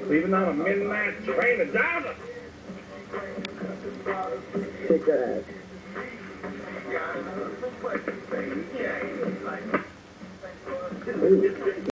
Leaving on a midnight train to Dallas. Kick ass. Ooh.